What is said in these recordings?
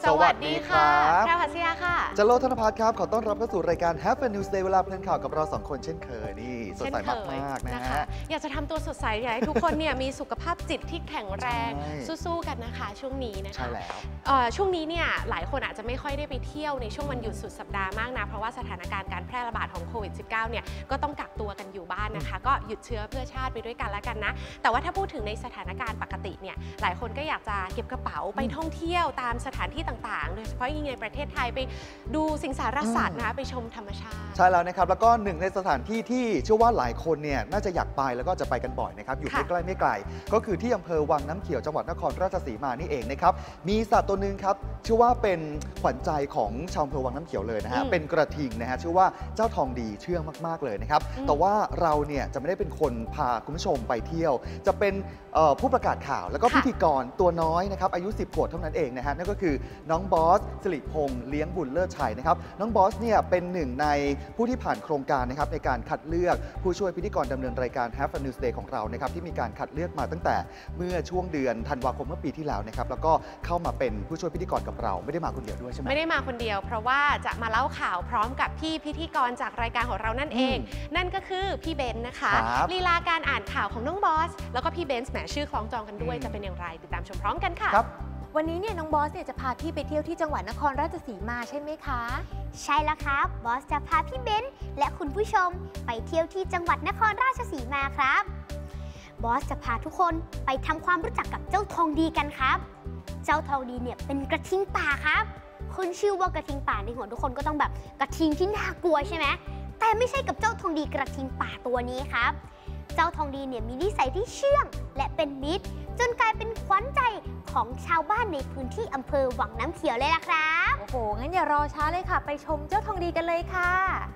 สวัสดีค่ะแพรวพัชยาค่ะจโรธนภัทรครับขอต้อนรับเข้าสู่รายการ Have a News Day เวลาเพลินข่าวกับเราสองคนเช่นเคยนี่สดใสมากๆนะฮะอยากจะทำตัวสดใสอยากให้ทุกคนเนี่ยมีสุขภาพจิตที่แข็งแรงสู้ๆกันนะคะช่วงนี้นะคะใช่แล้วช่วงนี้เนี่ยหลายคนอาจจะไม่ค่อยได้ไปเที่ยวในช่วงวันหยุดสุดสัปดาห์มากนะเพราะว่าสถานการณ์การแพร่ระบาดของโควิด -19 เนี่ยก็ต้องกักตัวกันอยู่บ้านนะคะก็หยุดเชื้อเพื่อชาติไปด้วยกันแล้วกันนะแต่ว่าถ้าพูดถึงในสถานการณ์ปกติเนี่ยหลายคนก็อยากจะเก็บกระเป๋าไปท่องเที่ยวตามสถานที่ต่างๆโดยเฉพาะยิ่งในประเทศไทยไปดูสิงสารสัตว์นะคะไปชมธรรมชาติใช่แล้วนะครับแล้วก็หนึ่งในสถานที่ที่เชื่อว่าหลายคนเนี่ยน่าจะอยากไปแล้วก็จะไปกันบ่อยนะครับอยู่ใกล้ๆไม่ไกลก็คือที่อำเภอวังน้ำเขียวจังหวัดนครราชสีมานี่เองนะครับมีสัตว์ตัวหนึ่งครับชื่อว่าเป็นขวัญใจของชาวอำเภอวังน้ำเขียวเลยนะฮะเป็นกระทิงนะฮะชื่อว่าเจ้าทองดีเชื่องมากๆเลยนะครับแต่ว่าเราเนี่ยจะไม่ได้เป็นคนพาคุณผู้ชมไปเที่ยวจะเป็นผู้ประกาศข่าวแล้วก็พิธีกรตัวน้อยนะครับอายุ10 ขวบเท่านั้นเองนะฮะนั่นก็คือน้องบอสสิริพงษ์เลี้ยงบุญเลิศชัยนะครับน้องบอสเนี่ยเป็นหนึ่งในผู้ที่ผ่านโครงการนะครับในการคัดเลือกผู้ช่วยพิธีกรดำเนินรายการ Have a News Day ของเรานะครับที่มีการคัดเลือกมาตั้งแต่เมื่อช่วงเดือนธันวาคมเมื่อปีที่แล้วนะครับแล้วก็เข้ามาเป็นผู้ช่วยพิธีกรกับเราไม่ได้มาคนเดียวด้วยใช่ไหมไม่ได้มาคนเดียวเพราะว่าจะมาเล่าข่าวพร้อมกับพี่พิธีกรจากรายการของเรานั่นเองนั่นก็คือพี่เบนซ์นะคะลีลาการอ่านข่าวของน้องบอสแล้วก็พี่เบนซ์แหมชื่อคล้องจองกันด้วยจะเป็นอย่างไรติดตามชมพร้อมกันค่ะวันนี้เนี่ยน้องบอสเนี่ยจะพาพี่ไปเที่ยวที่จังหวัดนครราชสีมาใช่ไหมคะใช่แล้วครับบอสจะพาพี่เบนซ์และคุณผู้ชมไปเที่ยวที่จังหวัดนครราชสีมาครับบอสจะพาทุกคนไปทำความรู้จักกับเจ้าทองดีกันครับเจ้าทองดีเนี่ยเป็นกระทิงป่าครับคุณชื่อว่ากระทิงป่าในหัวทุกคนก็ต้องแบบกระทิงที่น่ากลัวใช่ไหมแต่ไม่ใช่กับเจ้าทองดีกระทิงป่าตัวนี้ครับเจ้าทองดีเนี่ยมีนิสัยที่เชื่องและเป็นมิตรจนกลายเป็นขวัญใจของชาวบ้านในพื้นที่อำเภอวังน้ำเขียวเลยล่ะครับโอ้โหงั้นอย่ารอช้าเลยค่ะไปชมเจ้าทองดีกันเลยค่ะ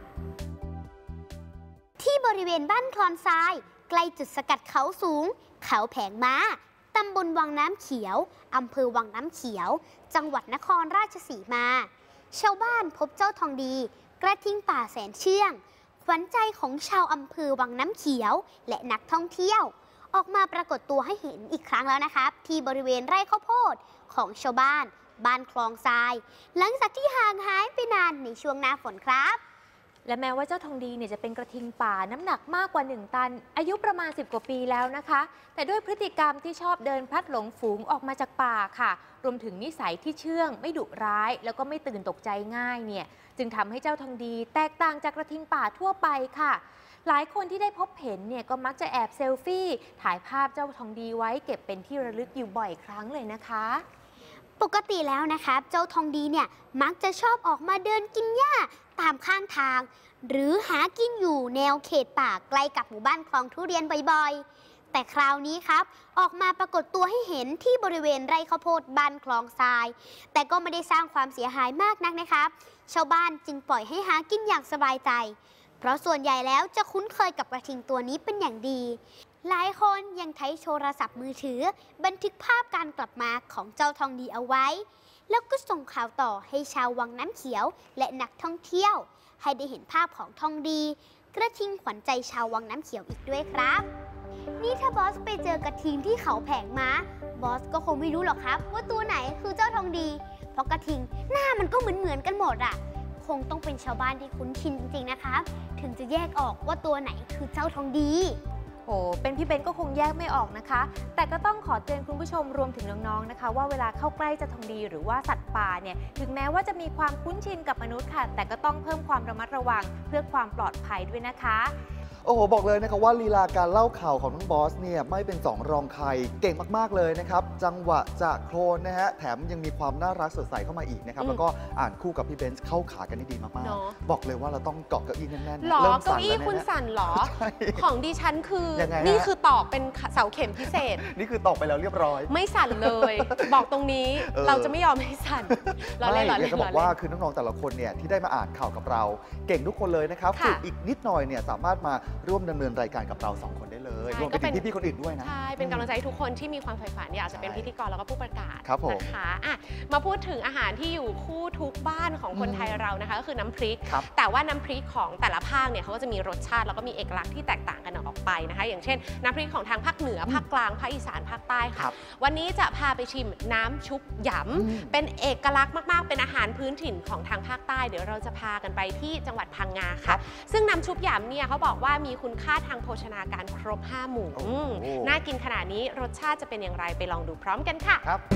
ที่บริเวณบ้านคลอนทรายใกล้จุดสกัดเขาสูงเขาแผงม้าตำบลวังน้ำเขียวอำเภอวังน้ำเขียวจังหวัดนครราชสีมาชาวบ้านพบเจ้าทองดีกระทิงป่าแสนเชื่องขวัญใจของชาวอำเภอวังน้ำเขียวและนักท่องเที่ยวออกมาปรากฏตัวให้เห็นอีกครั้งแล้วนะครับที่บริเวณไร่ข้าวโพดของชาวบ้านคลองทรายหลังจากที่ห่างหายไปนานในช่วงหน้าฝนครับและแม้ว่าเจ้าทองดีเนี่ยจะเป็นกระทิงป่าน้ำหนักมากกว่า1 ตันอายุประมาณ10 กว่าปีแล้วนะคะแต่ด้วยพฤติกรรมที่ชอบเดินพลัดหลงฝูงออกมาจากป่าค่ะรวมถึงนิสัยที่เชื่องไม่ดุร้ายแล้วก็ไม่ตื่นตกใจง่ายเนี่ยจึงทำให้เจ้าทองดีแตกต่างจากกระทิงป่าทั่วไปค่ะหลายคนที่ได้พบเห็นเนี่ยก็มักจะแอบเซลฟี่ถ่ายภาพเจ้าทองดีไว้เก็บเป็นที่ระลึกอยู่บ่อยครั้งเลยนะคะปกติแล้วนะครับเจ้าทองดีเนี่ยมักจะชอบออกมาเดินกินหญ้าตามข้างทางหรือหากินอยู่แนวเขตป่าใกล้กับหมู่บ้านคลองทุเรียนบ่อยๆแต่คราวนี้ครับออกมาปรากฏตัวให้เห็นที่บริเวณไร่ข้าวโพดบ้านคลองทรายแต่ก็ไม่ได้สร้างความเสียหายมากนักนะครับชาวบ้านจึงปล่อยให้หากินอย่างสบายใจเพราะส่วนใหญ่แล้วจะคุ้นเคยกับกระทิงตัวนี้เป็นอย่างดีหลายคนยังใช้โทรศัพท์มือถือบันทึกภาพการกลับมาของเจ้าทองดีเอาไว้แล้วก็ส่งข่าวต่อให้ชาววังน้ำเขียวและนักท่องเที่ยวให้ได้เห็นภาพของทองดีกระทิงขวัญใจชาววังน้ำเขียวอีกด้วยครับนี่ถ้าบอสไปเจอกระทิงที่เขาแผงม้าบอสก็คงไม่รู้หรอกครับว่าตัวไหนคือเจ้าทองดีเพราะกระทิงหน้ามันก็เหมือนกันหมดอ่ะคงต้องเป็นชาวบ้านที่คุ้นชินจริงๆนะครับถึงจะแยกออกว่าตัวไหนคือเจ้าทองดีโอ้เป็นพี่เบนก็คงแยกไม่ออกนะคะแต่ก็ต้องขอเตือนคุณผู้ชมรวมถึงน้องๆนะคะว่าเวลาเข้าใกล้เจ้าทองดีหรือว่าสัตว์ป่าเนี่ยถึงแม้ว่าจะมีความคุ้นชินกับมนุษย์ค่ะแต่ก็ต้องเพิ่มความระมัดระวังเพื่อความปลอดภัยด้วยนะคะโอ้โหบอกเลยนะครับว่าลีลาการเล่าข่าวของน้องบอสเนี่ยไม่เป็น2 รองใครเก่งมากๆเลยนะครับจังหวะจะโครนนะฮะแถมยังมีความน่ารักสดใสเข้ามาอีกนะครับแล้วก็อ่านคู่กับพี่เบนซ์เข้าขากันได้ดีมากๆบอกเลยว่าเราต้องเกาะเก้าอี้แน่นๆหรอเก้าอี้คุณสั่นหรอของดิฉันคือนี่คือตอกเป็นเสาเข็มพิเศษนี่คือตอกไปแล้วเรียบร้อยไม่สั่นเลยบอกตรงนี้เราจะไม่ยอมให้สั่นเราเล่นอยากจะบอกว่าคือน้องๆแต่ละคนเนี่ยที่ได้มาอ่านข่าวกับเราเก่งทุกคนเลยนะครับฝึกอีกนิดหน่อยเนี่ยสามารถมาร่วมดำเนินรายการกับเรา2 คนได้เลยรวมไปถึงพี่ๆคนอื่นด้วยนะใช่เป็นกำลังใจให้ทุกคนที่มีความใฝ่ฝันอยากจะเป็นพิธีกรแล้วก็ผู้ประกาศครับผมนะคะมาพูดถึงอาหารที่อยู่คู่ทุกบ้านของคนไทยเรานะคะก็คือน้ำพริกแต่ว่าน้ำพริกของแต่ละภาคเนี่ยเขาก็จะมีรสชาติแล้วก็มีเอกลักษณ์ที่แตกต่างกันออกไปนะคะอย่างเช่นน้ำพริกของทางภาคเหนือภาคกลางภาคอีสานภาคใต้ค่ะวันนี้จะพาไปชิมน้ำชุบหยำเป็นเอกลักษณ์มากๆเป็นอาหารพื้นถิ่นของทางภาคใต้เดี๋ยวเราจะพากันไปที่จังหวัดพังงาค่ะซึ่งน้ำชุบหยำเนี่ยเขาบอกว่ามีคุณค่าทางโภชนาการครบ5 หมู่น่ากินขนาดนี้รสชาติจะเป็นอย่างไรไปลองดูพร้อมกันค่ะ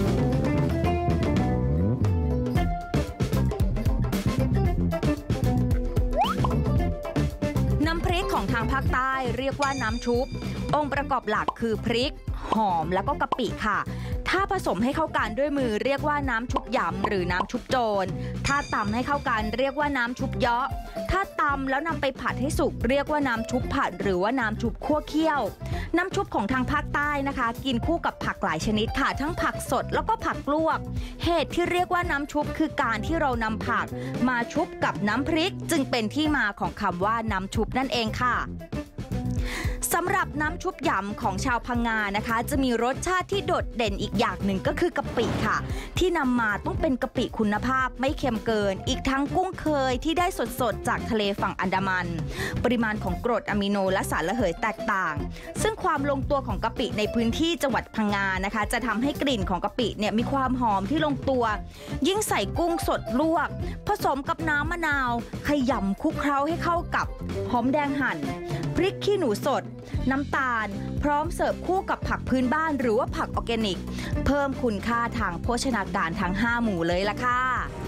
น้ำพริกของทางภาคใต้เรียกว่าน้ำชุบองค์ประกอบหลักคือพริกหอมแล้วก็กะปิค่ะถ้าผสมให้เข้ากันด้วยมือเรียกว่าน้ำชุบหยำหรือน้ำชุบโจรถ้าตำให้เข้ากันเรียกว่าน้ำชุบเยาะถ้าตำแล้วนำไปผัดให้สุกเรียกว่าน้ำชุบผัดหรือว่าน้ำชุบคั่วเคี่ยวน้ำชุบของทางภาคใต้นะคะกินคู่กับผักหลายชนิดค่ะทั้งผักสดแล้วก็ผักลวกเหตุที่เรียกว่าน้ำชุบคือการที่เรานำผักมาชุบกับน้ำพริกจึงเป็นที่มาของคำว่าน้ำชุบนั่นเองค่ะสำหรับน้ำชุบหยำของชาวพังงานะคะจะมีรสชาติที่โดดเด่นอีกอย่างหนึ่งก็คือกะปิค่ะที่นำมาต้องเป็นกะปิคุณภาพไม่เค็มเกินอีกทั้งกุ้งเคยที่ได้สดๆจากทะเลฝั่งอันดามันปริมาณของกรดอะมิโนและสารระเหยแตกต่างซึ่งความลงตัวของกะปิในพื้นที่จังหวัดพังงานะคะจะทำให้กลิ่นของกะปิเนี่ยมีความหอมที่ลงตัวยิ่งใส่กุ้งสดลวกผสมกับน้ำมะนาวขยำคลุกเคล้าให้เข้ากับหอมแดงหั่นพริกขี้หนูสดน้ำตาลพร้อมเสิร์ฟคู่กับผักพื้นบ้านหรือว่าผักออร์แกนิกเพิ่มคุณค่าทางโภชนาการทั้ง5 หมู่เลยล่ะค่ะ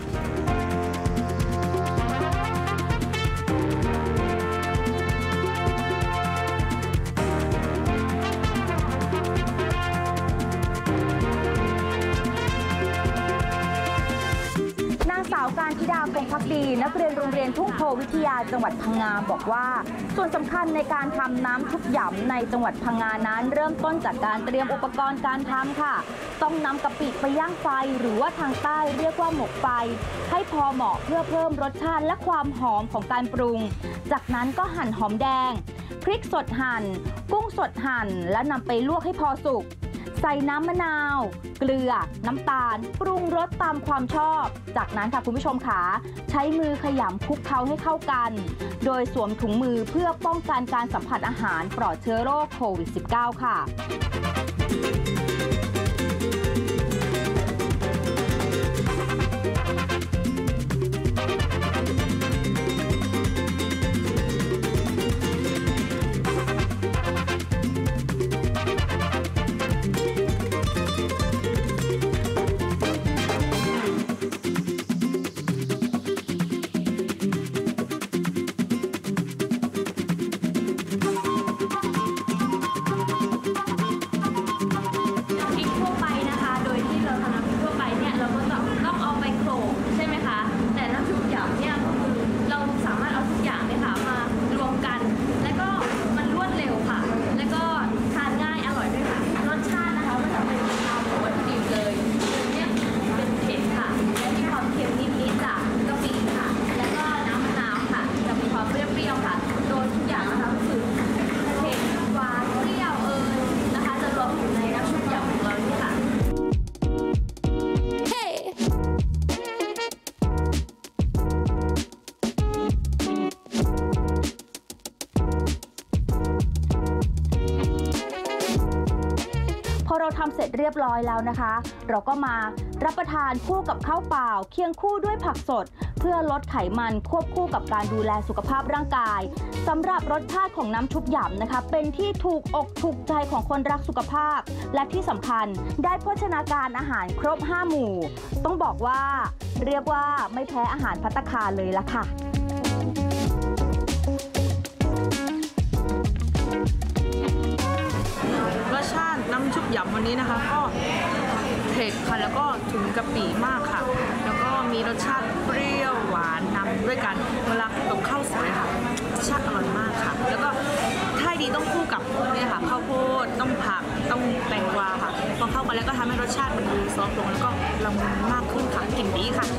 สาวการธิดาคงภักดีนักเรียนโรงเรียนทุ่งโพวิทยาจังหวัดพังงาบอกว่าส่วนสำคัญในการทำน้ำชุบหยำในจังหวัดพังงานั้นเริ่มต้นจากการเตรียมอุปกรณ์การทำค่ะต้องนำกะปิไปย่างไฟหรือว่าทางใต้เรียกว่าหมกไฟให้พอเหมาะเพื่อเพิ่มรสชาติและความหอมของการปรุงจากนั้นก็หั่นหอมแดงพริกสดหั่นกุ้งสดหั่นและนำไปลวกให้พอสุกใส่น้ำมะนาวเกลือน้ำตาลปรุงรสตามความชอบจากนั้นค่ะคุณผู้ชมค่ะใช้มือขยำคลุกเคล้าให้เข้ากันโดยสวมถุงมือเพื่อป้องกันการสัมผัสอาหารปลอดเชื้อโรคโควิด -19 ค่ะเราทำเสร็จเรียบร้อยแล้วนะคะเราก็มารับประทานคู่กับข้าวเปล่าเคียงคู่ด้วยผักสดเพื่อลดไขมันควบคู่กับการดูแลสุขภาพร่างกายสำหรับรสชาติของน้ำชุบหยำนะคะเป็นที่ถูกอกถูกใจของคนรักสุขภาพและที่สำคัญได้โภชนาการอาหารครบ5 หมู่ต้องบอกว่าเรียกว่าไม่แพ้อาหารภัตตาคารเลยล่ะค่ะรสชาติน้ำชุบหยำวันนี้นะคะก็เผ็ดค่ะแล้วก็ถึงกะปิมากค่ะแล้วก็มีรสชาติเปรี้ยวหวานนำด้วยกันเวลากับข้าวสวยค่ะรสชาติอร่อยมากค่ะแล้วก็ถ้าดีต้องคู่กับเนี่ยค่ะข้าวโพดต้องผักต้องแตงกวาค่ะพอเข้ากันแล้วก็ทำให้รสชาติมันดูซอฟต์ลงแล้วก็ละมุนมากขึ้นค่ะกลิ่นดีค่ะ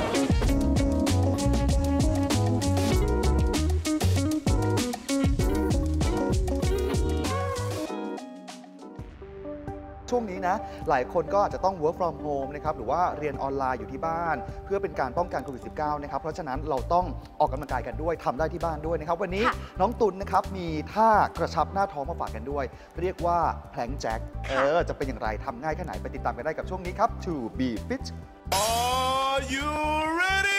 ช่วงนี้นะหลายคนก็อาจจะต้อง work from home นะครับหรือว่าเรียนออนไลน์อยู่ที่บ้านเพื่อเป็นการป้องกันโควิด -19 นะครับเพราะฉะนั้นเราต้องออกกำลังกายกันด้วยทำได้ที่บ้านด้วยนะครับวันนี้น้องตุลนะครับมีท่ากระชับหน้าท้องมาฝากกันด้วยเรียกว่าแพลงแจ็คจะเป็นอย่างไรทำง่ายแค่ไหนไปติดตามกันได้กับช่วงนี้ครับ To Be Fit Are you ready?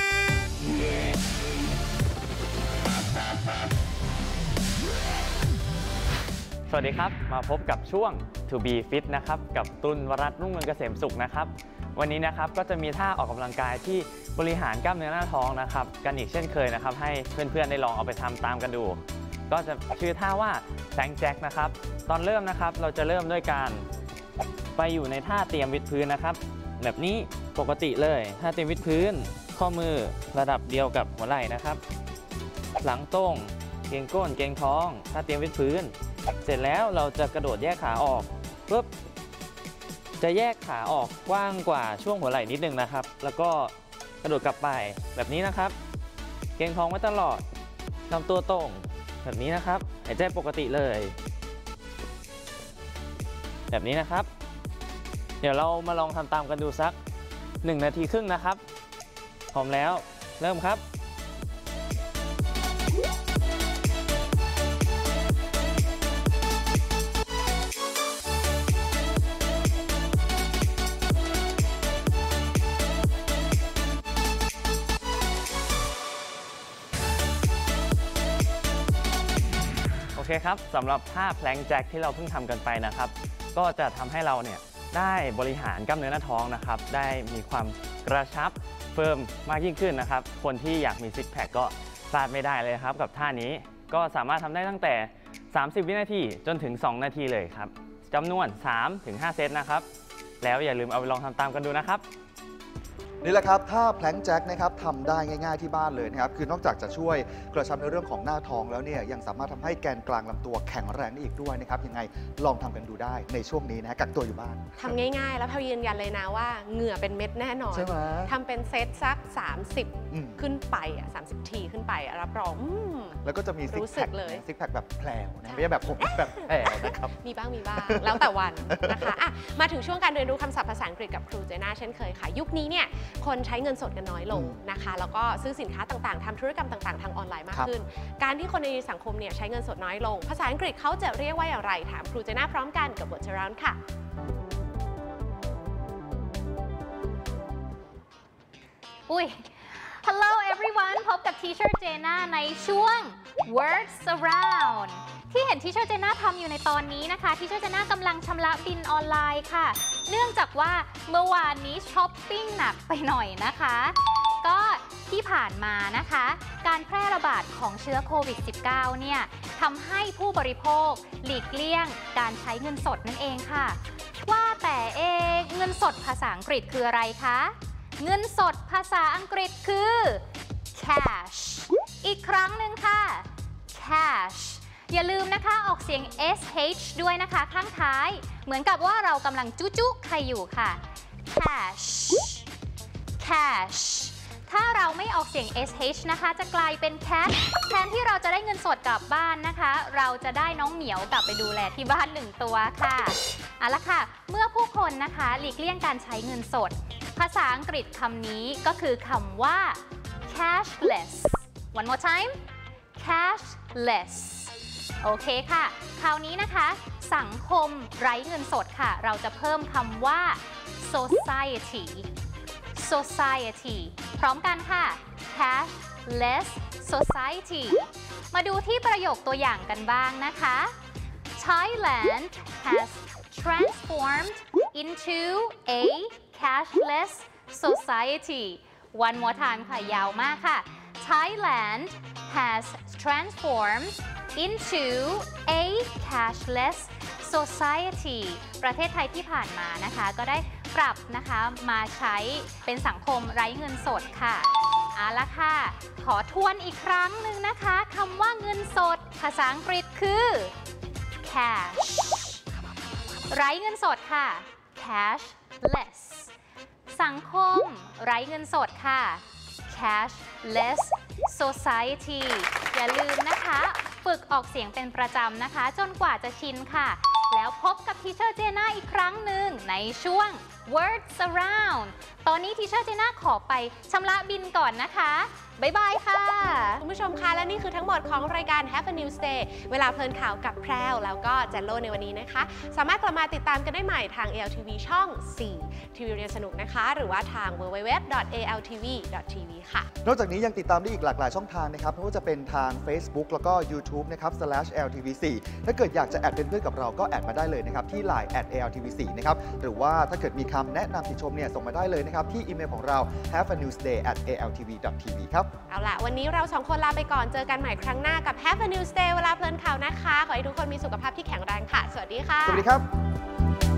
สวัสดีครับมาพบกับช่วง To Be Fit นะครับกับตุล วรัตน์ รุ่งเรืองเกษมสุขนะครับวันนี้นะครับก็จะมีท่าออกกำลังกายที่บริหารกล้ามเนื้อหน้าท้องนะครับกันอีกเช่นเคยนะครับให้เพื่อนๆได้ลองเอาไปทำตามกันดูก็จะชื่อท่าว่าแพลงแจ็คนะครับตอนเริ่มนะครับเราจะเริ่มด้วยการไปอยู่ในท่าเตรียมวิดพื้นนะครับแบบนี้ปกติเลยท่าเตรียมวิดพื้นข้อมือระดับเดียวกับหัวไหล่นะครับหลังตรงเกร็งก้นเกร็งท้องท่าเตรียมวิดพื้นเสร็จแล้วเราจะกระโดดแยกขาออกปุ๊บจะแยกขาออกกว้างกว่าช่วงหัวไหล่นิดนึงนะครับแล้วก็กระโดดกลับไปแบบนี้นะครับเกร็งท้องไว้ตลอดลำตัวตรงแบบนี้นะครับหายใจปกติเลยแบบนี้นะครับเดี๋ยวเรามาลองทำตามกันดูสัก1 นาทีครึ่งนะครับพร้อมแล้วเริ่มครับโอเคครับสำหรับท่าแพลงแจ็คที่เราเพิ่งทำกันไปนะครับก็จะทำให้เราเนี่ยได้บริหารกล้ามเนื้อหน้าท้องนะครับได้มีความกระชับเฟิร์มมากยิ่งขึ้นนะครับคนที่อยากมีซิกแพคก็พลาดไม่ได้เลยครับกับท่านี้ก็สามารถทำได้ตั้งแต่30 วินาทีจนถึง2 นาทีเลยครับจำนวน 3-5 เซตนะครับแล้วอย่าลืมเอาไปลองทำตามกันดูนะครับนี่แหละครับท่าแพลงแจ็คนะครับทำได้ง่ายๆที่บ้านเลยนะครับคือนอกจากจะช่วยกระชับในเรื่องของหน้าท้องแล้วเนี่ยยังสามารถทำให้แกนกลางลำตัวแข็งแรงได้อีกด้วยนะครับยังไงลองทำกันดูได้ในช่วงนี้นะกักตัวอยู่บ้านทำง่ายๆแล้วพายืนยันเลยนะว่าเหงื่อเป็นเม็ดแน่นอนใช่ไหมทำเป็นเซตสัก30ขึ้นไป30 ทีขึ้นไปรับรองแล้วก็จะมีซิกแพคแบบแผลวนะไม่ใช่แบบผมแบบแผลวนะครับมีบ้างแล้วแต่วันนะคะมาถึงช่วงการเรียนรู้คำศัพท์ภาษาอังกฤษกับครูเจน่าเช่นเคยค่ะยุคนี้เนี่ยคนใช้เงินสดกันน้อยลงนะคะแล้วก็ซื้อสินค้าต่างๆทำธุรกรรมต่างๆทางออนไลน์มากขึ้นการที่คนในสังคมเนี่ยใช้เงินสดน้อยลงภาษาอังกฤษเขาจะเรียกว่าอย่างไรถามครูเจน่าพร้อมกันกับ Word Around ค่ะ Hello everyone พบกับ Teacher Jenna ในช่วง Words Around ที่เห็น Teacher Jenna ทำอยู่ในตอนนี้นะคะ Teacher Jenna กำลังชำระบินออนไลน์ค่ะเนื่องจากว่าเมื่อวานนี้ช้อปปิ้งหนักไปหน่อยนะคะก็ที่ผ่านมานะคะการแพร่ระบาดของเชื้อโควิด -19 เนี่ยทำให้ผู้บริโภคหลีกเลี่ยงการใช้เงินสดนั่นเองค่ะว่าแต่เงินสดภาษาอังกฤษคืออะไรคะเงินสดภาษาอังกฤษคือ cash อีกครั้งหนึ่งค่ะ cash อย่าลืมนะคะออกเสียง sh ด้วยนะคะข้างท้ายเหมือนกับว่าเรากำลังจุ๊ใครอยู่ค่ะ cash cash ถ้าเราไม่ออกเสียง sh นะคะจะกลายเป็น cash แทนที่เราจะได้เงินสดกลับบ้านนะคะเราจะได้น้องเหมียวกลับไปดูแลที่บ้าน1 ตัวค่ะเอาละค่ะเมื่อผู้คนนะคะหลีกเลี่ยงการใช้เงินสดภาษาอังกฤษคำนี้ก็คือคำว่า cashless one more time cashless โอเคค่ะคราวนี้นะคะสังคมไร้เงินสดค่ะเราจะเพิ่มคำว่า society society พร้อมกันค่ะ cashless society มาดูที่ประโยคตัวอย่างกันบ้างนะคะ Thailand has transformed into a cashless society one more time ค่ะยาวมากค่ะ Thailand has transformed into a cashless society ประเทศไทยที่ผ่านมานะคะก็ได้ปรับนะคะมาใช้เป็นสังคมไร้เงินสดค่ะเอาละค่ะขอทวนอีกครั้งหนึ่งนะคะคำว่าเงินสดภาษาอังกฤษคือ cash ไร้เงินสดค่ะ cashless สังคมไร้เงินสดค่ะ cashless society อย่าลืมนะคะฝึกออกเสียงเป็นประจำนะคะจนกว่าจะชินค่ะแล้วแล้วพบกับทีเชอร์เจน่าอีกครั้งหนึ่งในช่วง Words Around ตอนนี้ทีเชอร์เจน่าขอไปชำระบินก่อนนะคะบ๊ายบายค่ะคุณผู้ชมคะและนี่คือทั้งหมดของรายการ Have a News Day เวลาเพลินข่าวกับแพรวแล้วก็แจนโลในวันนี้นะคะสามารถกลับมาติดตามกันได้ใหม่ทาง ALTV ช่อง 4 ทีวีเรียนสนุกนะคะหรือว่าทาง www.altv.tv ค่ะนอกจากนี้ยังติดตามได้อีกหลากหลายช่องทางนะครับไม่ว่าจะเป็นทาง Facebook แล้วก็ YouTube นะครับ /LTV4 ถ้าเกิดอยากจะแอดเป็นเพื่อนกับเราก็แอดมาได้เลยนะครับที่ Line @ALTV4 นะครับหรือว่าถ้าเกิดมีคำแนะนำติชมเนี่ยส่งมาได้เลยนะครับที่อีเมลของเรา haveanewsday@altv.tv ครับเอาล่ะวันนี้เรา2คนลาไปก่อนเจอกันใหม่ครั้งหน้ากับ Have a News Day เวลาเพลินข่าวนะคะขอให้ทุกคนมีสุขภาพที่แข็งแรงค่ะสวัสดีค่ะสวัสดีครับ